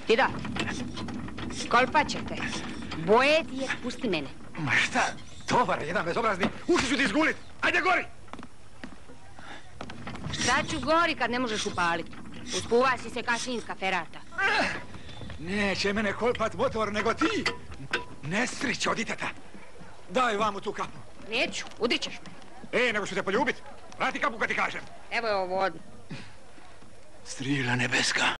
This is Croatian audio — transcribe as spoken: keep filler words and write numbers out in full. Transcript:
Ti da. Kolpat će te. Boje ti je, pusti mene. Ma šta? Tovar, jedan bezobrazni. Uši ću ti izgulit. Ajde gori! Šta ću gori kad ne možeš upaliti? Uspuva si se kašinska ferata. Neće mene kolpat motor, nego ti. Nestrić od diteta. Daj vam u tu kapu. Neću, udrit ćeš me. E, nego ću te poljubit. Vrati kapu kad ti kažem. Evo je ovo. Strila nebeska.